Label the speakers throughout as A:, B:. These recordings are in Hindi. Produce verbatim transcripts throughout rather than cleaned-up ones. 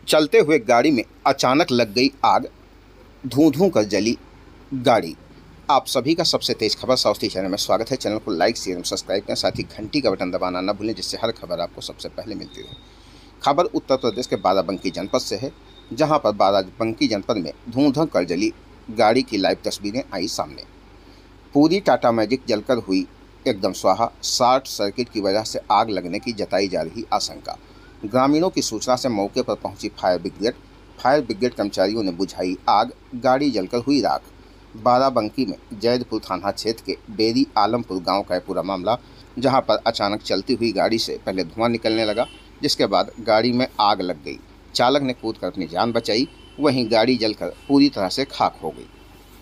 A: चलते हुए गाड़ी में अचानक लग गई आग, धूं धूं कर जली गाड़ी। आप सभी का सबसे तेज खबर साउथी चैनल में स्वागत है। चैनल को लाइक शेयर और सब्सक्राइब करें, साथ ही घंटी का बटन दबाना न भूलें, जिससे हर खबर आपको सबसे पहले मिलती रहे। खबर उत्तर प्रदेश के बाराबंकी जनपद से है, जहां पर बाराबंकी जनपद में धूं धूं कर जली गाड़ी की लाइव तस्वीरें आई सामने। पूरी टाटा मैजिक जलकर हुई एकदम स्वाहा। शॉर्ट सर्किट की वजह से आग लगने की जताई जा रही आशंका। ग्रामीणों की सूचना से मौके पर पहुंची फायर ब्रिगेड फायर ब्रिगेड कर्मचारियों ने बुझाई आग, गाड़ी जलकर हुई राख। बाराबंकी में जैदपुर थाना क्षेत्र के बेरी आलमपुर गांव का है पूरा मामला, जहां पर अचानक चलती हुई गाड़ी से पहले धुआं निकलने लगा, जिसके बाद गाड़ी में आग लग गई। चालक ने कूदकर अपनी जान बचाई, वहीं गाड़ी जलकर पूरी तरह से खाक हो गई।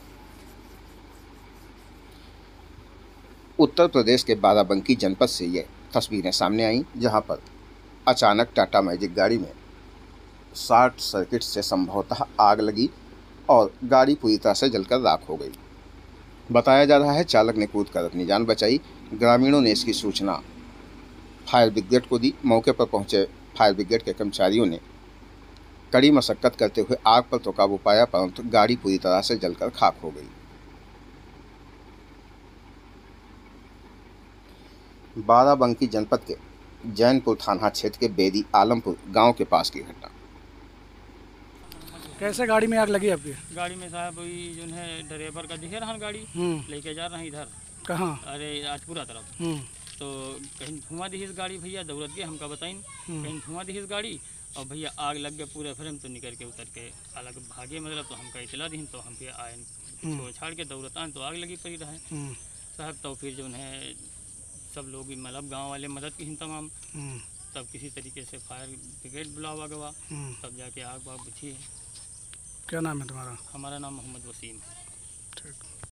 A: उत्तर प्रदेश के बाराबंकी जनपद से ये तस्वीरें सामने आईं, जहां पर अचानक टाटा मैजिक गाड़ी में शॉर्ट सर्किट से संभवतः आग लगी और गाड़ी पूरी तरह से जलकर राख हो गई। बताया जा रहा है चालक ने कूदकर अपनी जान बचाई। ग्रामीणों ने इसकी सूचना फायर ब्रिगेड को दी। मौके पर पहुंचे फायर ब्रिगेड के कर्मचारियों ने कड़ी मशक्कत करते हुए आग पर तो काबू पाया, परंतु गाड़ी पूरी तरह से जलकर खाक हो गई। बाराबंकी जनपद के जैनपुर थाना क्षेत्र के बेरी आलमपुर गांव के पास की घटना।
B: कैसे गाड़ी में आग लगी आपकी?
C: गाड़ी में साहब वही जो है ड्राइवर का दिखे रहा गाड़ी लेके जा रहा है इधर।
B: कहाँ?
C: अरे राजपुरा तरफ। तो कहीं धुआं दी इस गाड़ी, भैया दौड़त गया हमका बताइन कहीं धुआं दी इस गाड़ी, और भैया आग लग गया पूरे फ्रेम। तो निकल के उतर के अलग भागे, मतलब तो हमका इतला दी, तो हम फिर आए छोड़ छाड़ के दौड़त आए तो आग लगी पड़ी रहे साहब। तो फिर जो है सब लोग मतलब गाँव वाले मदद की तमाम, तब किसी तरीके से फायर ब्रिगेड बुलावा गवा, तब जाके आग वाग बुझी है।
B: क्या नाम है तुम्हारा?
C: हमारा नाम मोहम्मद वसीम है।
B: ठीक।